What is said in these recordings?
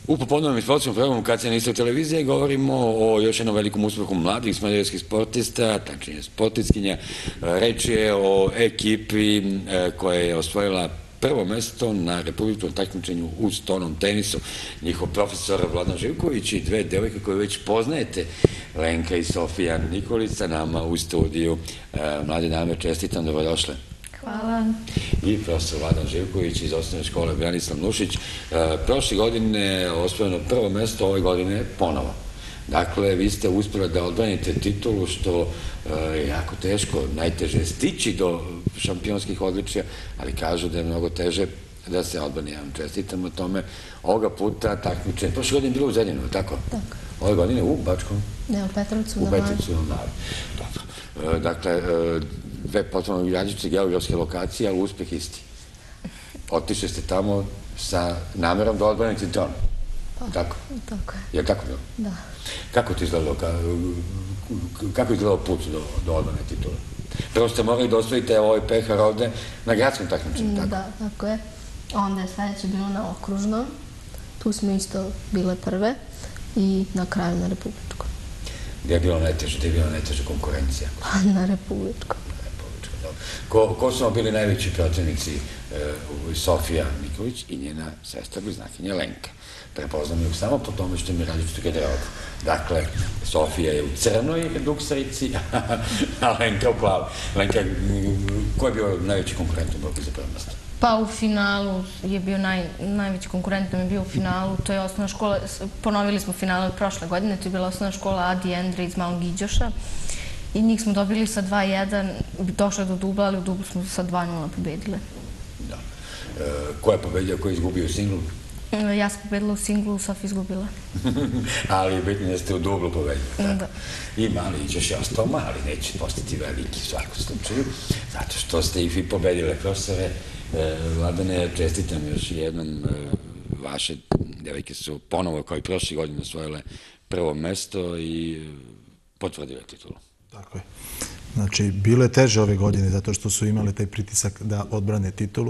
U popodnevnom i sportskom programu kad se niste u televiziji govorimo o još jednom velikom uspehu mladih smederevskih sportista, tačnije sportistkinja. Reč je o ekipi koja je osvojila prvo mesto na republičkom takmičenju u stonom tenisu. Njihov profesor Vladan Živković i dve devojke koje već poznajete, Lenka i Sofija Nikolica, nama u studiju. Mlade dame, čestitam, dobrodošle. Hvala. I profesor Vladan Živković iz osnovne škole Branislav Nušić. Prošle godine osvojeno prvo mesto, ove godine ponovo. Dakle, vi ste uspjeli da odbranite titulu, što je jako teško, najteže je stići do šampionskih odličija, ali kažu da je mnogo teže da se odbrani. Ja vam čestitam o tome. Ovoga puta takmičenje, prošle godine je bilo u Zrenjaninu, tako? Tako. Ove godine u Bačkom? Ne, u Petrovcu. U Petrovcu, naravno. Dobro. Dakle, dve potpuno različite geografske lokacije, ali uspeh isti. Otišli ste tamo sa namerom da odbranite tron. Tako? Tako je. Je li tako bilo? Da. Kako je izgledao put do odbrane titula? Prvo ste morali da osvojite ovaj pehar ovde na gradskom takmičenju, tako? Da, tako je. Onda je sledeće bilo na okružnom. Tu smo isto bile prve i na kraju na republičkom. Gde je bilo najteže? Gde je bila najteža konkurencija? Na republičkom. Ko su vam bili najveći protivnici? Sofija Nikolić i njena sestra bliznakinja Lenka. Prepoznam ih samo po tome što mi je različito garderobu. Dakle, Sofija je u crnoj duksarici, a Lenka u plavu. Lenka, ko je bio najveći konkurent u borbi za prvo mesto? Pa u finalu je bio najveći konkurent nam je bio u finalu, to je osnovna škola, ponovili smo finale od prošle godine, to je bila osnovna škola Adi Endre iz Malog Iđoša i njih smo dobili sa 2:1, došle do dubla, ali u dublu smo sa 2:0 pobedile. Da. Ko je pobedio, ko je izgubio u singlu? Ja sam pobedila u singlu, Sofija izgubila. Ali bitno da ste u dublu pobedili, tako? Da. I Mali Iđoš je ostao mali, neće postati veliki u svakom slučaju, zato što ste i vi pobedile, profesore. Vladane, čestitam još jednom, vaše devojke su ponovo kao i prošle godine osvojile prvo mesto i potvrdile titulu. Tako je. Znači, bilo je teže ove godine zato što su imali taj pritisak da odbrane titulu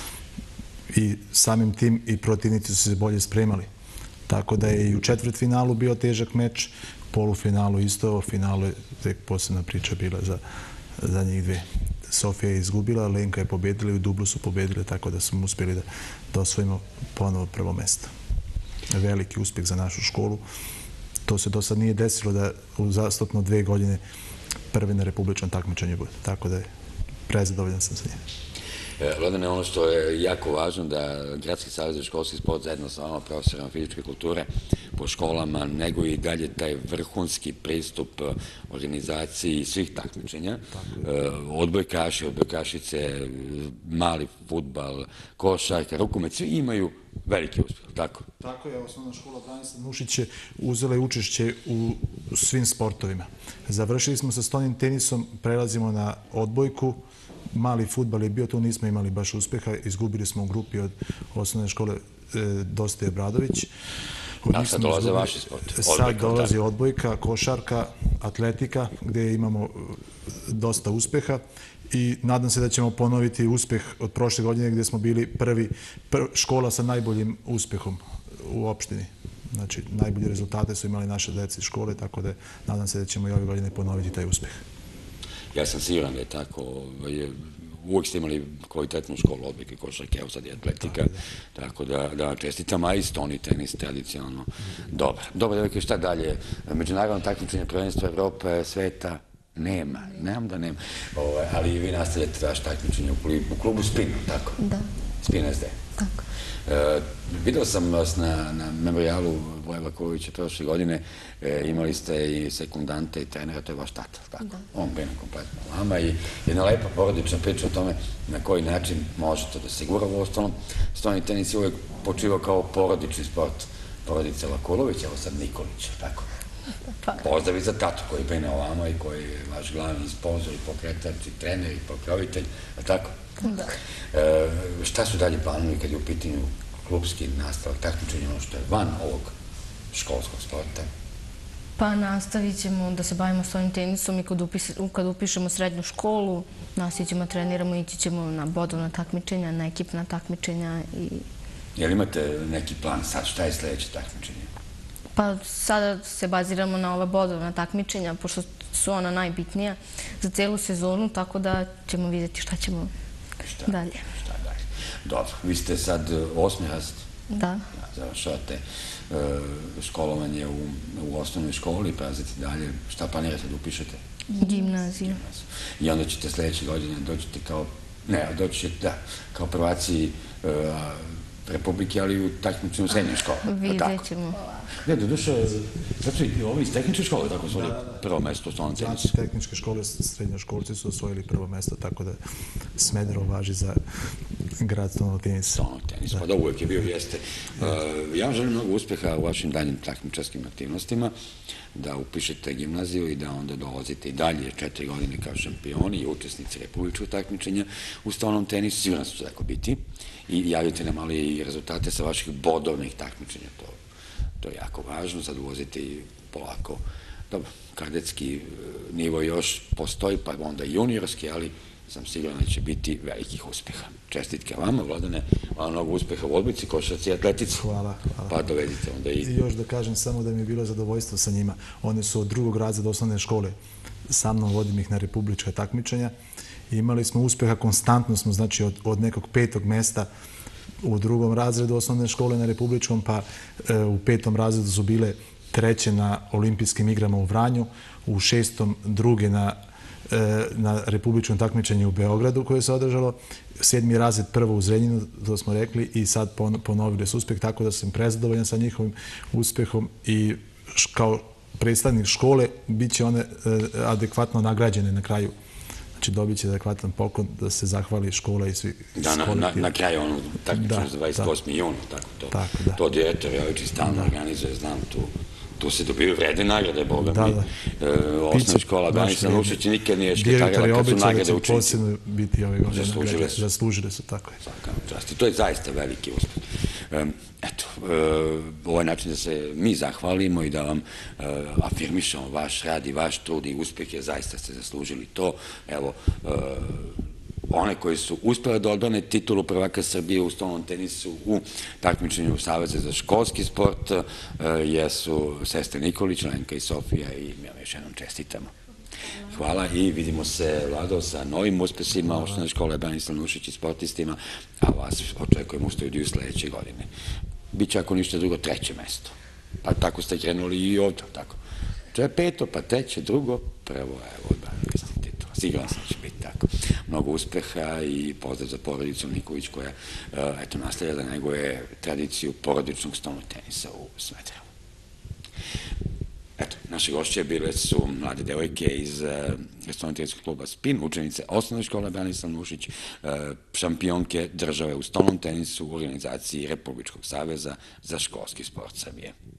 i samim tim i protivnici su se bolje spremali. Tako da je i u četvrtfinalu bio težak meč, polufinalu isto, finalu je tek posebna priča bila za njih dve. Sofija je izgubila, Lenka je pobedila i u dublu su pobedile, tako da smo uspjeli da osvojimo ponovo prvo mesto. Veliki uspjeh za našu školu. To se do sad nije desilo da uzastopno 2 godine prvi na republičnom takmičenju bude. Tako da je prezadovoljan sam sa njim. Vladane, ono što je jako važno da Gradski savez za školski sport zajedno sa vama, profesorima fizičke kulture, po školama, nego i dalje taj vrhunski pristup organizaciji svih takmičenja. Odbojkaši, odbojkašice, mali fudbal, košarka, rukomet, svi imaju veliki uspjeh, tako? Tako je, osnovna škola Branislav Nušić je uzela učešće u svim sportovima. Završili smo sa stonim tenisom, prelazimo na odbojku. Mali fudbal je bio, tu nismo imali baš uspeha, izgubili smo u grupi od osnovne škole Dostoje Bradović. A sad dolaze vaši sport? Sad dolazi odbojka, košarka, atletika, gde imamo dosta uspeha i nadam se da ćemo ponoviti uspeh od prošle godine gde smo bili prvi škola sa najboljim uspehom u opštini. Znači, najbolje rezultate su imali naše dece iz škole, tako da nadam se da ćemo i ove godine ponoviti taj uspeh. Ja sam siguran da je tako. Uvijek ste imali kvalitetnu školu odbojke, košarke, evo sad je atletika, tako da čestitam, a i stoni tenis tradicionalno. Dobro. Dobro, devojke, šta dalje? Međunarodno takmičenje prvenstva Evrope, sveta, nema. Nemam da nema. Ali vi nastavljate vaše takmičenje u klubu Spin, tako? Da. Spin SD. Tako. Video sam vas na memorialu Voja Vlakovića prošle godine, imali ste i sekundante i trenera, to je vaš tata, tako? On brine kompletno o vama i jedna lepa porodična priča o tome na koji način možete da se gura u ostalom. Stoni tenis je uvijek počivao kao porodični sport. Porodica Vakulović, evo sad Nikolić, tako? Pozdrav i za tatu koji brine o vama i koji je vaš glavni sponzor i pokretač i trener i pokrovitelj, tako? Da. Šta su dalje planovi kad je u pitanju klubski nastavak takmičenja, ono što je van ovog školskog sporta? Pa nastavit ćemo da se bavimo stonim tenisom i kad upišemo srednju školu, nastavit ćemo, treniramo, ići ćemo na bodovna takmičenja, na ekipna takmičenja i Jel imate neki plan sad, šta je sledeće takmičenje? Pa sada se baziramo na ova bodovna takmičenja, pošto su ona najbitnija za celu sezonu, tako da ćemo vidjeti šta ćemo dalje. Dobro, vi ste sad 8. razred? Da. Završavate školovanje u osnovnoj školi, prelazite dalje. Šta planirate da upišete? Gimnaziju. I onda ćete sledeće godine doćete kao prvaci Republike, ali u takmičenju srednje škole. Vidjet ćemo. Ne, do duše, zato i ovi iz tehničke škole tako osvojili prvo mesto u stolnom tenisu. Znači, tehničke škole, srednjoškolci su osvojili prvo mesto, tako da Smederevo važi za grad stolnog tenisa. Stolnog tenisa, pa da uvek je bio, jeste. Ja vam želim mnogo uspeha u vašim daljim takmičarskim aktivnostima, da upišete gimnaziju i da onda dolazite i dalje 4 godine kao šampioni i učesnici republičkog takmičenja u stolnom tenisu, sigurno će tako biti. I javite nam ali i rezultate sa vaših bodovnih takmičenja, to je jako važno, sad uvozite i polako, dobro, kadetski nivo još postoji, pa onda i juniorski, ali sam siguran da će biti velikih uspeha. Čestitke vama, Vladane, hvala mnogo uspeha u odbojci, košarci i atletici. Hvala. Pa dovedite onda i... I još da kažem samo da mi je bilo zadovoljstvo sa njima. One su od 2. razreda osnovne škole, sa mnom vodim ih na republička takmičenja. Imali smo uspeha, konstantno smo, znači od nekog 5. mesta u 2. razredu osnovne škole na republičkom, pa u 5. razredu su bile 3. na olimpijskim igrama u Vranju, u 6. 2. na republičkom takmičenju u Beogradu koje se održalo, 7. razred prvo u Zrenjaninu, to smo rekli, i sad ponovili su uspeh, tako da sam prezadovoljan sa njihovim uspehom i kao predstavnik škole bit će one adekvatno nagrađene na kraju. Znači dobit će adekvatan poklon da se zahvali škola i svi... Na kraju ono takmičenje za 28. juna, tako to. To direktor Jovičić stalno organizuje, znam, tu se dobiju vredne nagrade, boga mi. Osnovna škola Branislav Nušić nikad nije šketarila kad su nagrade učenici. Direktor je obećao da će posebno biti ove godine nagrade. Zaslužile su, tako je. To je zaista veliki uspeh. Eto, ovaj način da se mi zahvalimo i da vam afirmišemo vaš rad i vaš trud i uspeh, jer zaista ste zaslužili to. Evo, one koji su uspjeli da odbrane titulu prvaka Srbije u stolnom tenisu u takmičenju Saveza za školski sport jesu sestre Nikolić, Lenka i Sofija, i mi vam još jednom čestitamo. Hvala i vidimo se, Vlado, sa novim uspesima osnovne škole Branislav Nušić i sportistima, a vas očekujemo u studiju sledeće godine. Biće, ako ništa drugo, 3. mesto. Pa tako ste krenuli i ovdje, tako. To je 5., pa 3., 2., prvo, evo, odbranili ste titula. Siguran sam da će biti tako. Mnogo uspeha i pozdrav za porodicu Nikolić koja, eto, nastavlja da neguje tradiciju porodičnog stolnog tenisa u Smederevu. Eto, naše gošće bile su mlade devojke iz stolnog teniskog kluba Spin, učenice osnovne škole Branislav Nušić, šampionke države u stolnom tenisu u organizaciji Republičkog saveza za školski sport Srbije.